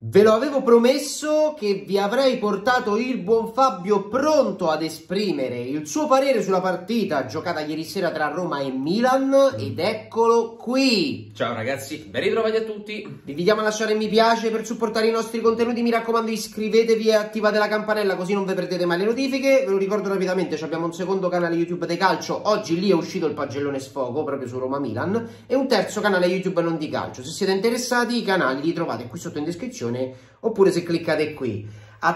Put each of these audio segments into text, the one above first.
Ve lo avevo promesso che vi avrei portato il buon Fabio pronto ad esprimere il suo parere sulla partita giocata ieri sera tra Roma e Milan ed eccolo qui. Ciao ragazzi, ben ritrovati a tutti. Vi invitiamo a lasciare mi piace per supportare i nostri contenuti, mi raccomando iscrivetevi e attivate la campanella così non vi perdete mai le notifiche. Ve lo ricordo rapidamente, abbiamo un secondo canale YouTube di calcio, oggi lì è uscito il pagellone sfogo proprio su Roma-Milan e un terzo canale YouTube non di calcio. Se siete interessati i canali li trovate qui sotto in descrizione oppure se cliccate qui a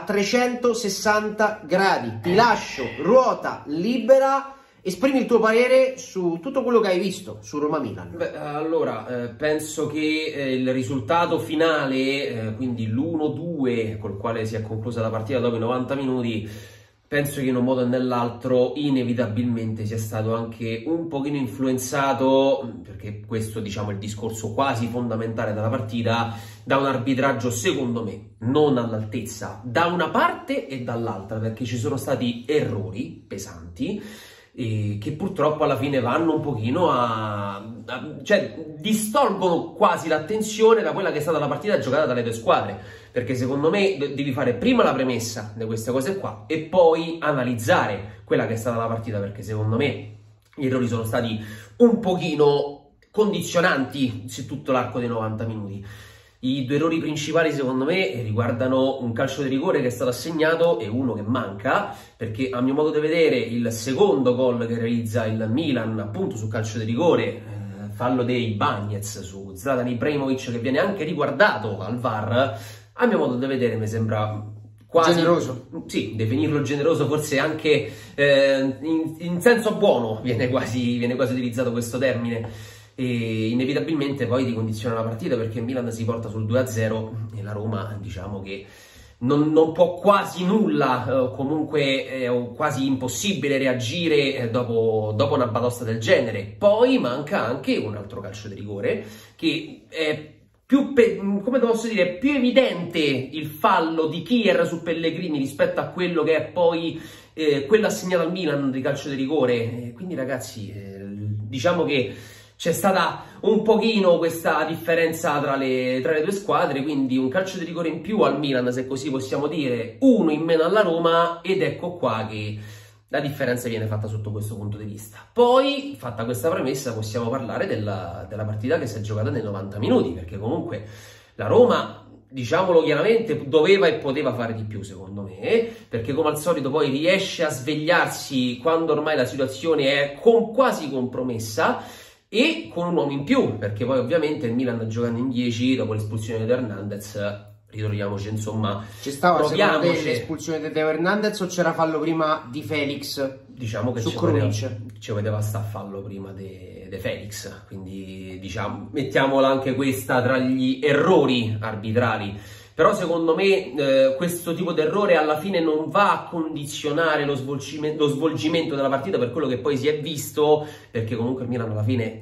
360 gradi. Ti lascio ruota libera, esprimi il tuo parere su tutto quello che hai visto su Roma-Milan. Allora, penso che il risultato finale, quindi l'1-2 col quale si è conclusa la partita dopo i 90 minuti, penso che in un modo o nell'altro inevitabilmente sia stato anche un pochino influenzato, perché questo diciamo è il discorso quasi fondamentale della partita, da un arbitraggio secondo me non all'altezza da una parte e dall'altra, perché ci sono stati errori pesanti che purtroppo alla fine vanno un pochino cioè distolgono quasi l'attenzione da quella che è stata la partita giocata dalle due squadre, perché secondo me devi fare prima la premessa di queste cose qua e poi analizzare quella che è stata la partita, perché secondo me gli errori sono stati un pochino condizionanti su tutto l'arco dei 90 minuti. I due errori principali secondo me riguardano un calcio di rigore che è stato assegnato e uno che manca, perché a mio modo di vedere il secondo gol che realizza il Milan appunto sul calcio di rigore, fallo dei Bagnez su Zlatan Ibrahimovic che viene anche riguardato al VAR, a mio modo di vedere mi sembra quasi generoso. Sì, definirlo generoso forse anche in senso buono viene quasi utilizzato questo termine. E inevitabilmente poi ti condiziona la partita, perché il Milan si porta sul 2-0 e la Roma diciamo che non può quasi nulla, comunque è quasi impossibile reagire dopo una batosta del genere. Poi manca anche un altro calcio di rigore che è come posso dire, più evidente il fallo di Kier su Pellegrini rispetto a quello che è poi quello assegnato al Milan di calcio di rigore. Quindi ragazzi, diciamo che c'è stata un pochino questa differenza tra le due squadre, quindi un calcio di rigore in più al Milan, se così possiamo dire, uno in meno alla Roma, ed ecco qua che la differenza viene fatta sotto questo punto di vista. Poi, fatta questa premessa, possiamo parlare della partita che si è giocata nei 90 minuti, perché comunque la Roma, diciamolo chiaramente, doveva e poteva fare di più secondo me, perché come al solito poi riesce a svegliarsi quando ormai la situazione è quasi compromessa, e con un uomo in più, perché poi ovviamente il Milan giocando in 10 dopo l'espulsione di Hernandez, ritorniamoci insomma, ci stava secondo te l'espulsione di Teo Hernandez o c'era fallo prima di Felix? Diciamo che ci vedeva sta fallo prima di Felix, quindi diciamo mettiamola anche questa tra gli errori arbitrali. Però secondo me questo tipo di errore alla fine non va a condizionare lo svolgimento della partita per quello che poi si è visto, perché comunque il Milan alla fine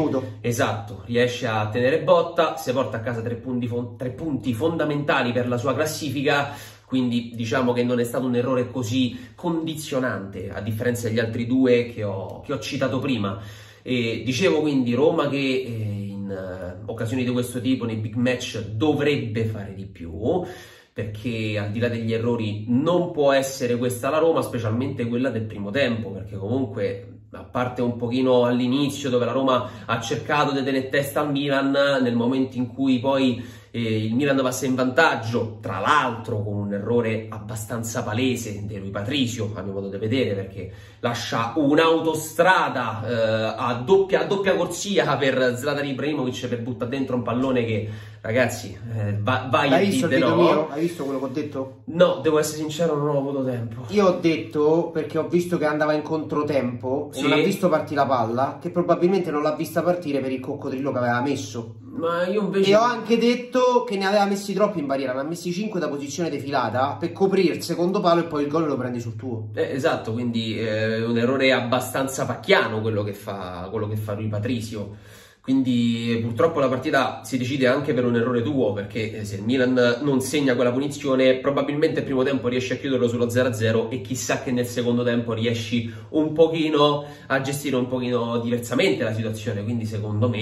riesce a tenere botta, si porta a casa tre punti fondamentali per la sua classifica, quindi diciamo che non è stato un errore così condizionante, a differenza degli altri due che ho citato prima. E dicevo quindi Roma che occasioni di questo tipo nei big match dovrebbe fare di più, perché al di là degli errori non può essere questa la Roma, specialmente quella del primo tempo, perché comunque a parte un pochino all'inizio dove la Roma ha cercato di tenere testa al Milan, nel momento in cui poi il Milan passa in vantaggio, tra l'altro con un errore abbastanza palese di Rui Patricio a mio modo di vedere, perché lascia un'autostrada a doppia corsia per Zlatan Ibrahimovic per buttare dentro un pallone che ragazzi vai hai visto il video mio? Hai visto quello che ho detto? No, devo essere sincero, non ho avuto tempo. Io ho detto, perché ho visto che andava in controtempo e non ha visto partire la palla, che probabilmente non l'ha vista partire per il coccodrillo che aveva messo. Ma io invece... E ho anche detto che ne aveva messi troppi in barriera, ne ha messi 5 da posizione defilata per coprire il secondo palo e poi il gol lo prendi sul tuo. Esatto, quindi un errore abbastanza pacchiano quello che fa Rui Patricio. Quindi purtroppo la partita si decide anche per un errore tuo, perché se il Milan non segna quella punizione probabilmente il primo tempo riesci a chiuderlo sullo 0-0 e chissà che nel secondo tempo riesci un pochino a gestire un pochino diversamente la situazione. Quindi secondo me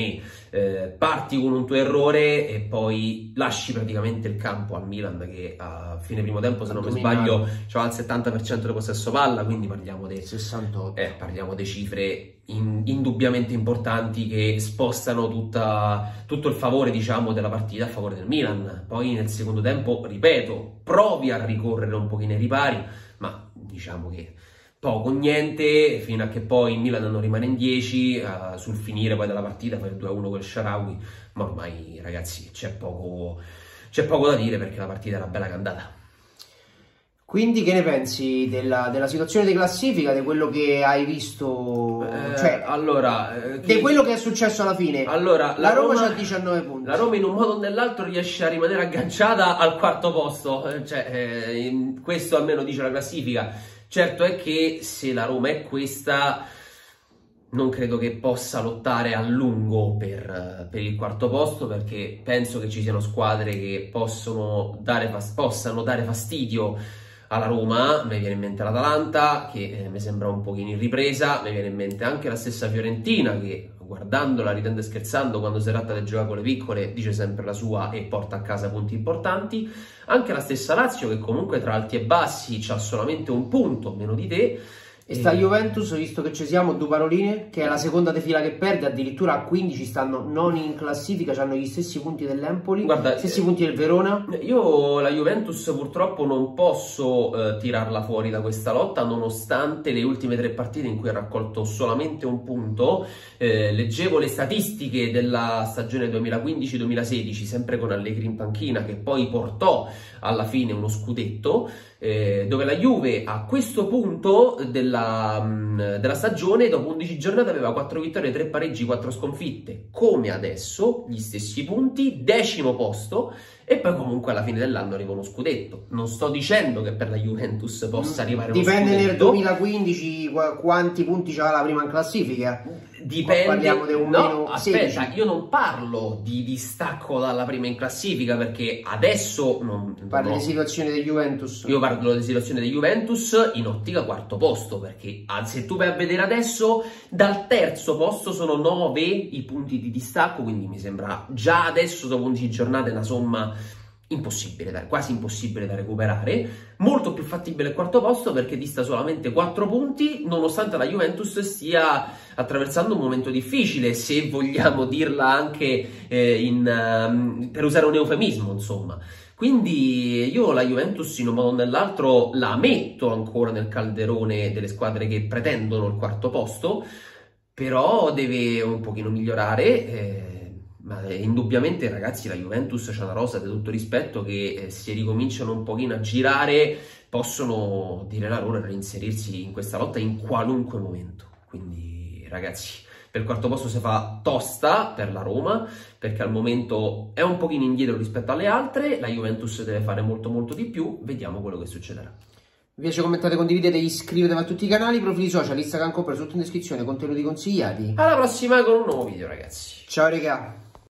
parti con un tuo errore e poi lasci praticamente il campo al Milan che a fine primo tempo, se non mi sbaglio, c'aveva il 70% di possesso palla, quindi parliamo di 68. Parliamo di cifre indubbiamente importanti che spostano tutto il favore, diciamo, della partita a favore del Milan. Poi nel secondo tempo, ripeto, provi a ricorrere un pochino ai ripari, ma diciamo che poco, niente, fino a che poi il Milan non rimane in 10, sul finire poi della partita fa il 2-1 con il Shaarawy, ma ormai ragazzi c'è poco da dire perché la partita era bella candata. Quindi che ne pensi della situazione di classifica, di quello che hai visto, di quello che è successo alla fine? Allora, la Roma c'ha 19 punti. La Roma in un modo o nell'altro riesce a rimanere agganciata al quarto posto, questo almeno dice la classifica. Certo è che se la Roma è questa, non credo che possa lottare a lungo per il quarto posto, perché penso che ci siano squadre che possano dare fastidio alla Roma. Mi viene in mente l'Atalanta, che mi sembra un pochino in ripresa, mi viene in mente anche la stessa Fiorentina, che guardandola, ridendo e scherzando, quando si tratta di giocare con le piccole dice sempre la sua e porta a casa punti importanti. Anche la stessa Lazio, che comunque tra alti e bassi c'ha solamente un punto meno di te. E sta Juventus, visto che ci siamo, due paroline, che è la seconda di fila che perde, addirittura a 15 stanno non in classifica, hanno gli stessi punti dell'Empoli, stessi punti del Verona. Io la Juventus purtroppo non posso tirarla fuori da questa lotta, nonostante le ultime 3 partite in cui ha raccolto solamente un punto. Leggevo le statistiche della stagione 2015-2016, sempre con Allegri in panchina, che poi portò alla fine uno scudetto, dove la Juve a questo punto della stagione, dopo 11 giornate, aveva 4 vittorie, 3 pareggi, 4 sconfitte, come adesso, gli stessi punti, 10° posto, e poi comunque alla fine dell'anno arriva uno scudetto. Non sto dicendo che per la Juventus possa arrivare uno scudetto. Dipende nel 2015 quanti punti c'aveva la prima in classifica. Dipende. Parliamo di un meno aspetta, 16. io non parlo di distacco dalla prima in classifica, perché adesso Parli di situazione di Juventus. Io parlo di situazione di Juventus in ottica quarto posto, perché se tu vai a vedere adesso, dal terzo posto sono 9 i punti di distacco, quindi mi sembra già adesso, dopo 11 giornate, una somma impossibile, quasi impossibile da recuperare. Molto più fattibile il quarto posto, perché dista solamente 4 punti, nonostante la Juventus stia attraversando un momento difficile, se vogliamo dirla anche per usare un eufemismo, insomma. Quindi io la Juventus in un modo o nell'altro la metto ancora nel calderone delle squadre che pretendono il quarto posto, però deve un pochino migliorare. Ma indubbiamente, ragazzi, la Juventus c'ha una rosa, di tutto rispetto, che se ricominciano un pochino a girare possono dire la loro e reinserirsi in questa lotta in qualunque momento. Quindi, ragazzi, per il quarto posto si fa tosta per la Roma, perché al momento è un pochino indietro rispetto alle altre. La Juventus deve fare molto molto di più. Vediamo quello che succederà. Vi piace, commentate, condividete, iscrivetevi a tutti i canali, profili social, Instagram, compra, sotto in descrizione, contenuti consigliati. Alla prossima con un nuovo video, ragazzi. Ciao regà.